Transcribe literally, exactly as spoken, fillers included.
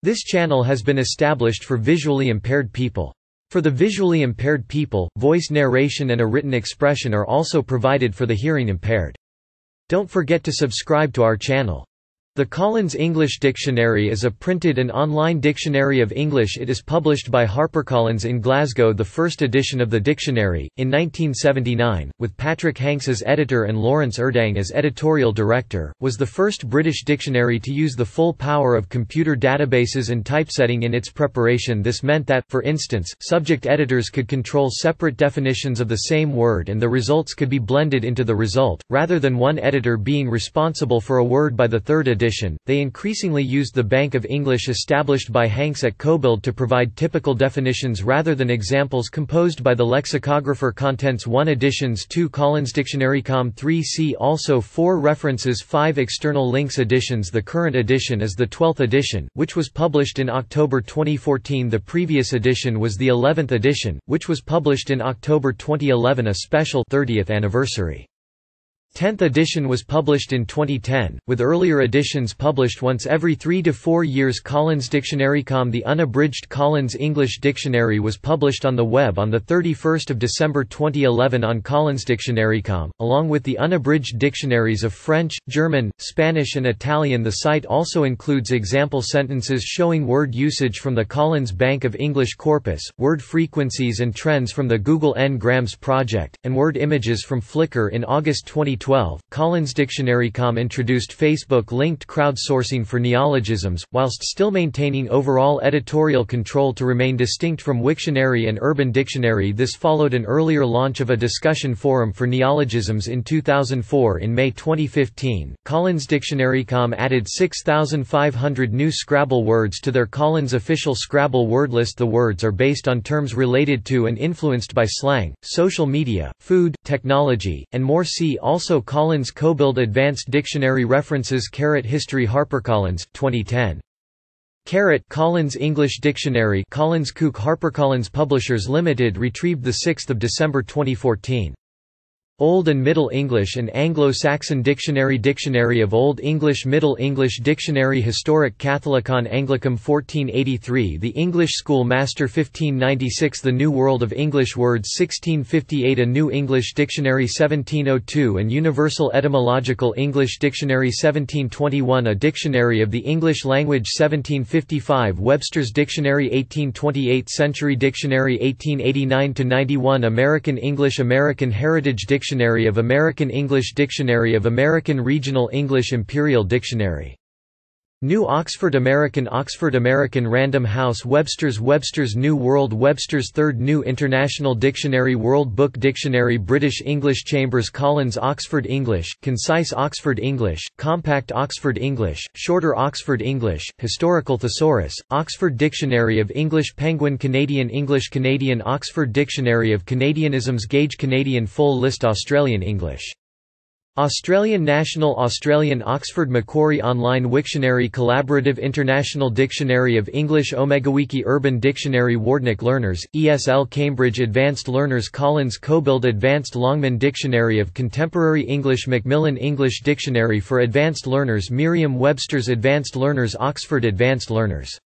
This channel has been established for visually impaired people. For the visually impaired people, voice narration and a written expression are also provided for the hearing impaired. Don't forget to subscribe to our channel. The Collins English Dictionary is a printed and online dictionary of English. It is published by HarperCollins in Glasgow. The first edition of the dictionary, in nineteen seventy-nine, with Patrick Hanks as editor and Lawrence Urdang as editorial director, was the first British dictionary to use the full power of computer databases and typesetting in its preparation. This meant that, for instance, subject editors could control separate definitions of the same word and the results could be blended into the result, rather than one editor being responsible for a word by the third edition. They increasingly used the Bank of English established by Hanks at COBUILD to provide typical definitions rather than examples composed by the lexicographer. Contents one Editions two CollinsDictionarycom three See also four References five External links Editions The current edition is the twelfth edition, which was published in October twenty fourteen. The previous edition was the eleventh edition, which was published in October twenty eleven, a special thirtieth anniversary. tenth edition was published in twenty ten, with earlier editions published once every three to four years. CollinsDictionarycom The unabridged Collins English Dictionary was published on the web on the thirty-first of December twenty eleven on CollinsDictionarycom, along with the unabridged dictionaries of French, German, Spanish and Italian. The site also includes example sentences showing word usage from the Collins Bank of English corpus, word frequencies and trends from the Google N-grams project, and word images from Flickr. In August twenty twelve, CollinsDictionarycom introduced Facebook-linked crowdsourcing for neologisms, whilst still maintaining overall editorial control to remain distinct from Wiktionary and Urban Dictionary. This followed an earlier launch of a discussion forum for neologisms in two thousand four. In May twenty fifteen, CollinsDictionarycom added six thousand five hundred new Scrabble words to their Collins official Scrabble word list. The words are based on terms related to and influenced by slang, social media, food, technology, and more. See also Collins COBUILD Advanced Dictionary References. History HarperCollins, twenty ten. Collins English Dictionary Collins Cook HarperCollins Publishers Limited retrieved the sixth of December twenty fourteen. Old and Middle English and Anglo-Saxon Dictionary Dictionary of Old English Middle English Dictionary Historic Catholicon Anglicum fourteen eighty-three The English School Master fifteen ninety-six The New World of English Words sixteen fifty-eight A New English Dictionary seventeen oh two and Universal Etymological English Dictionary seventeen twenty-one A Dictionary of the English Language seventeen fifty-five Webster's Dictionary eighteen twenty-eight Century Dictionary eighteen eighty-nine to ninety-one American English American Heritage Dictionary Dictionary of American English Dictionary of American Regional English Imperial Dictionary. New Oxford American Oxford American Random House Webster's Webster's New World Webster's Third New International Dictionary World Book Dictionary British English Chambers Collins Oxford English, Concise Oxford English, Compact Oxford English, Shorter Oxford English, Historical Thesaurus, Oxford Dictionary of English Penguin Canadian English Canadian Oxford Dictionary of Canadianisms Gauge Canadian Full List Australian English Australian National Australian Oxford Macquarie Online Wiktionary Collaborative International Dictionary of English OmegaWiki Urban Dictionary Wardnick Learners, E S L Cambridge Advanced Learners Collins COBUILD Advanced Longman Dictionary of Contemporary English Macmillan English Dictionary for Advanced Learners Merriam-Webster's Advanced Learners Oxford Advanced Learners